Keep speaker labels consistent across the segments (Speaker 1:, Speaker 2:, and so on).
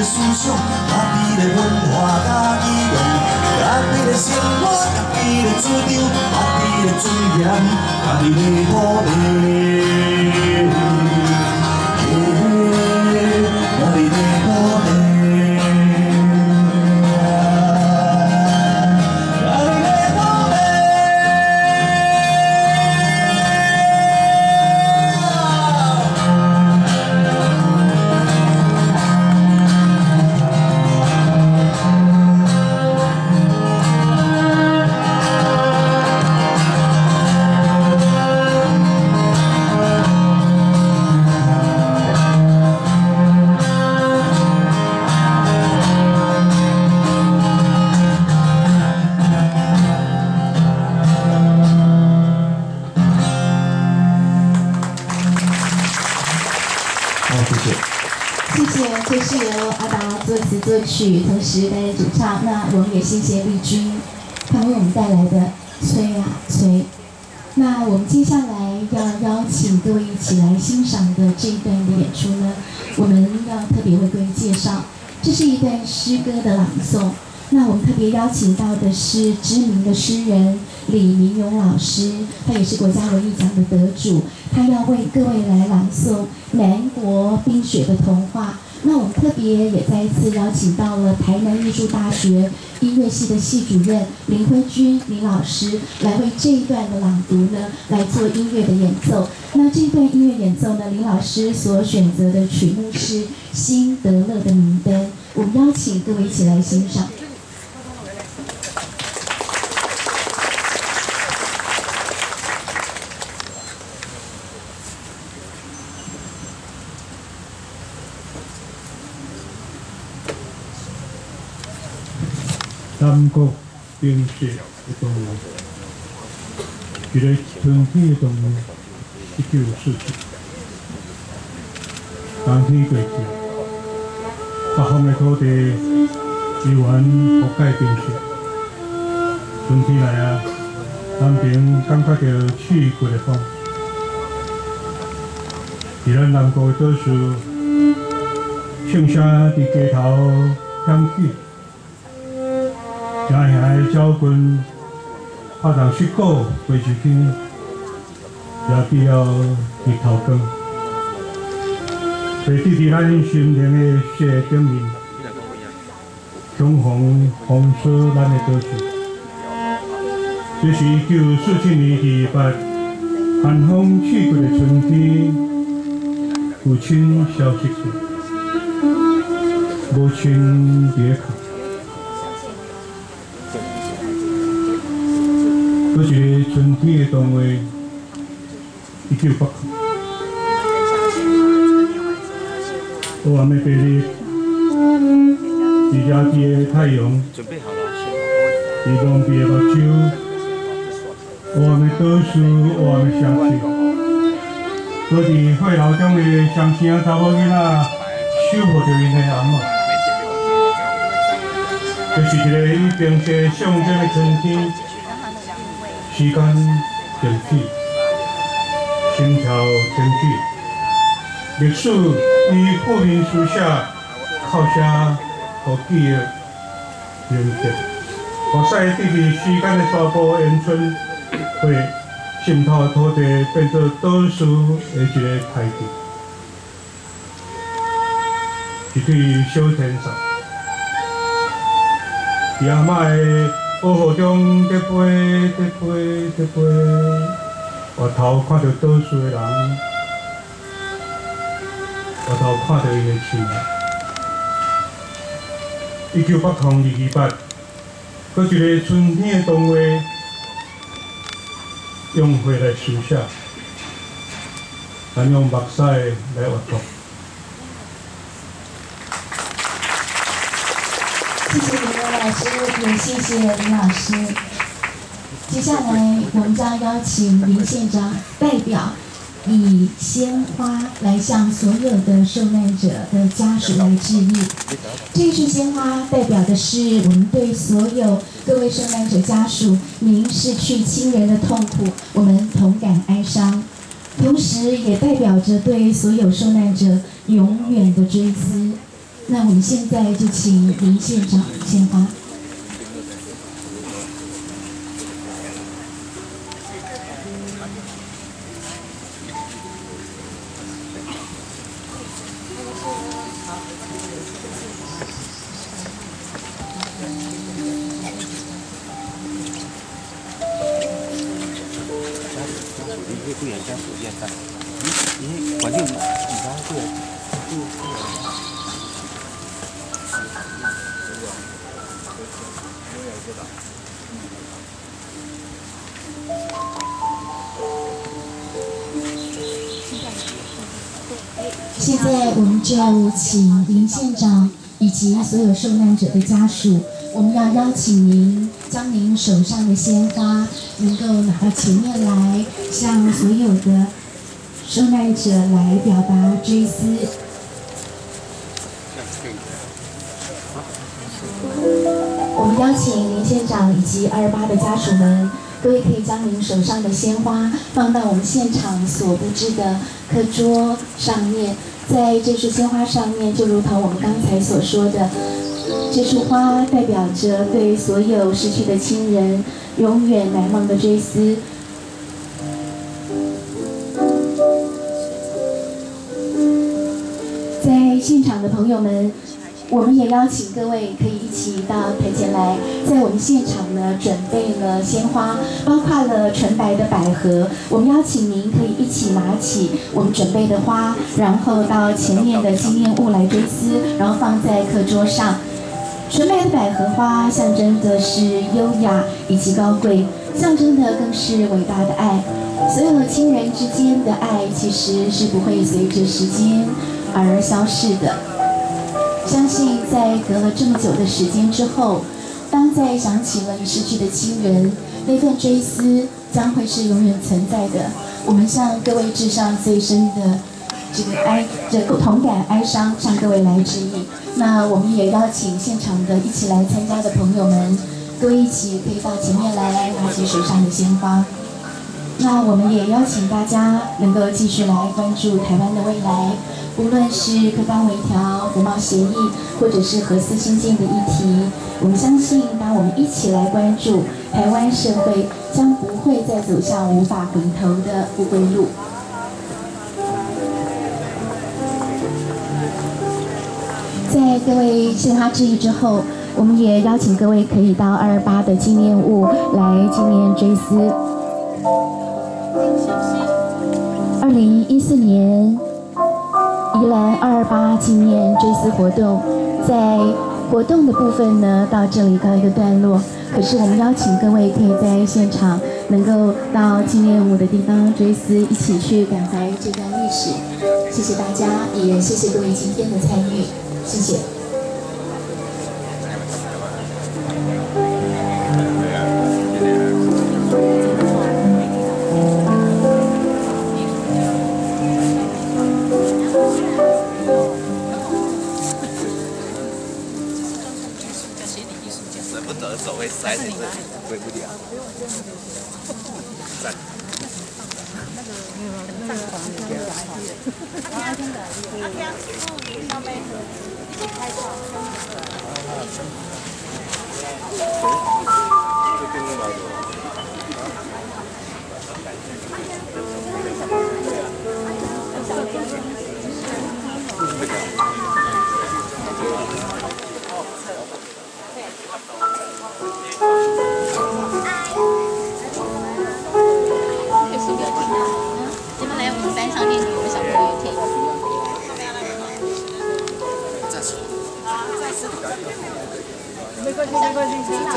Speaker 1: 的思想，家己的文化，家己用，家己的生活，家己的主张，家己的尊严，家己的土地。家己的土地。
Speaker 2: 这是由阿达作词作曲，同时担任主唱。那我们也谢谢丽君，他们为我们带来的《催啊催》。那我们接下来要邀请各位一起来欣赏的这一段的演出呢，我们要特别为各位介绍，这是一段诗歌的朗诵。那我们特别邀请到的是知名的诗人李明勇老师，他也是国家文艺奖的得主，他要为各位来朗诵南国冰雪的童话。那我们特别也再一次邀请到了台南艺术大学音乐系的系主任林辉君林老师，来为这一段的朗读呢来做音乐的演奏。那这一段音乐演奏呢，林老师所选择的曲目是辛德勒的名单，我们邀请各位一起来欣赏。
Speaker 3: 南国冰雪的动物，一个春天的动物，1947。冬天过去，北方的土地依然覆盖冰雪。春天来啊，南边感觉到刺骨的风。伫咱南国的岛屿，唱声伫街头响起。 行行的鸟群，拍动雪鼓飞出去，也必要日头光，地滴伫咱心灵的雪顶面，重逢风霜咱的岛屿。这是1947年2月8，寒风刺骨的春天，父亲消失去，母亲离开。 搁一个春天的动画，1989。黑暗的白日，是热炽的太阳，是蒙蔽的目睭，黑暗的岛屿，黑暗的城市，搁伫血流中的双生查某囡仔，守护着因的阿嬷。这是一个以冰雪象征的春天。 时间停止，心跳停止，历史以负面书写靠写互记忆凝结，活塞伫时间的沙漠延伸，会渗透土地，变作岛屿的一个台地，一对小天使，伫阿嬷的。 保护中，在飞，在飞，在飞。回头看到岛屿的人，回头看到因的亲。1980年2月8，搁一个春天的动画，用血来书写，咱用目屎来画图。
Speaker 2: 谢谢林文老师，也谢谢林老师。接下来，我们将邀请林县长代表以鲜花来向所有的受难者的家属来致意。这一束鲜花代表的是我们对所有各位受难者家属，您逝去亲人的痛苦，我们同感哀伤。同时，也代表着对所有受难者永远的追思。 那我们现在就请林县长献花。
Speaker 4: 不远家属院在，你环境你刚过来，
Speaker 2: 现在我们就请林县长以及所有受难者的家属，我们要邀请您将您手上的鲜花能够拿到前面来，向所有的受难者来表达追思。我们邀请林县长以及228的家属们，各位可以将您手上的鲜花放到我们现场所布置的课桌上面，在这束鲜花上面，就如同我们刚才所说的，这束花代表着对所有逝去的亲人永远难忘的追思。在现场的朋友们，我们也邀请各位可以一起到台前来，在我们现场呢准备了鲜花，包括了纯白的百合。我们邀请您可以一起拿起我们准备的花，然后到前面的纪念物来追思，然后放在课桌上。纯白的百合花象征的是优雅以及高贵，象征的更是伟大的爱。所有亲人之间的爱其实是不会随着时间而消逝的。相信在隔了这么久的时间之后，当再想起了你逝去的亲人，那份追思将会是永远存在的。我们向各位致上最深的这个同感哀伤，向各位来致意。那我们也邀请现场的一起来参加的朋友们，各位一起可以到前面来拿起手上的鲜花。那我们也邀请大家能够继续来关注台湾的未来，无论是课纲微调、服贸协议，或者是核四新建的议题，我们相信，当我们一起来关注，台湾社会将不会再走向无法回头的不归路。在各位献花致意之后，我们也邀请各位可以到228的纪念物来纪念追思。2014年，宜兰228纪念追思活动，在活动的部分呢，到这里告一个段落。可是我们邀请各位可以在现场能够到纪念物的地方追思，一起去感怀这段历史。谢谢大家，也谢谢各位今天的参与，谢谢。
Speaker 4: 手会塞进去，回不了。站。
Speaker 5: 你们来我们班上念语的小朋友听。没关系，没关系。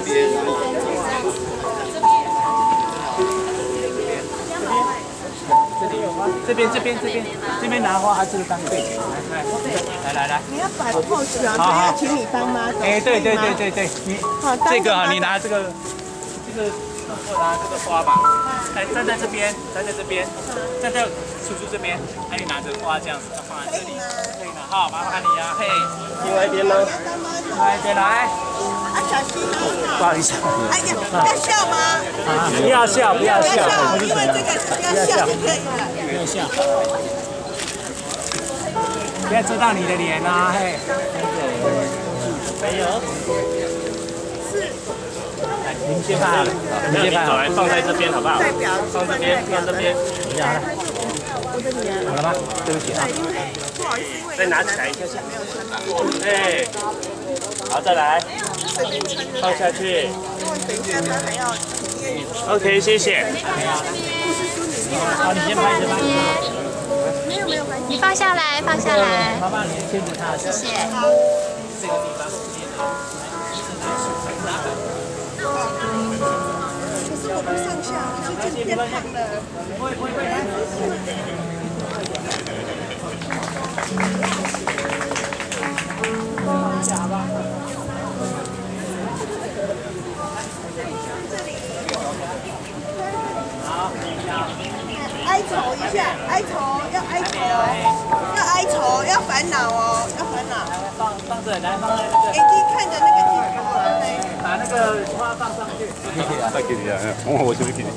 Speaker 4: 这边拿花还是当背景，来。
Speaker 6: 你要摆 pose 啊，所以要请你当 model。
Speaker 4: 哎，对，你这个啊，你拿这个拿这个花吧，站在这边，站在叔叔这边，哎，你拿着花这样子放在这里，可以吗？好，麻烦你啊，嘿，另外一边吗？另外一边来。
Speaker 6: 啊，小心啊！
Speaker 4: 不好意思。
Speaker 6: 哎呀，要笑吗？
Speaker 4: 啊，不要笑，因为这
Speaker 6: 个不要笑就可以了。
Speaker 4: 不要笑。 不要遮到你的脸啊，嘿。没有。来，您先拍好了，你先拍，走来放在这边好不好？放这边，放这边。等一下，来。好了吗？对不起啊。
Speaker 6: 不好意思，
Speaker 4: 再拿起来一下下。对。好，再来。放下去。
Speaker 6: 等一下他还要体验。
Speaker 4: OK， 谢谢。好，你先拍，先拍。
Speaker 6: 没有关系。
Speaker 5: 你放下来，放下来。
Speaker 4: 妈妈，你牵着他。
Speaker 5: 谢谢。
Speaker 4: 这个地方。
Speaker 6: 可是我不上下，我是变胖了。
Speaker 4: 不会。一下好不好？好，
Speaker 6: 哀愁一下，哀愁，要哀愁，要哀愁，要烦恼哦，要烦恼。
Speaker 4: 放这里，来放在那个。
Speaker 6: 眼睛看着那个地方，
Speaker 4: 把那个花放上去。
Speaker 7: 再给你啊，我就给你。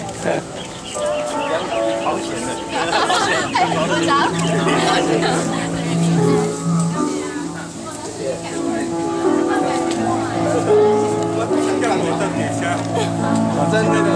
Speaker 4: 好险的。
Speaker 5: 太复杂。
Speaker 7: 我在那个。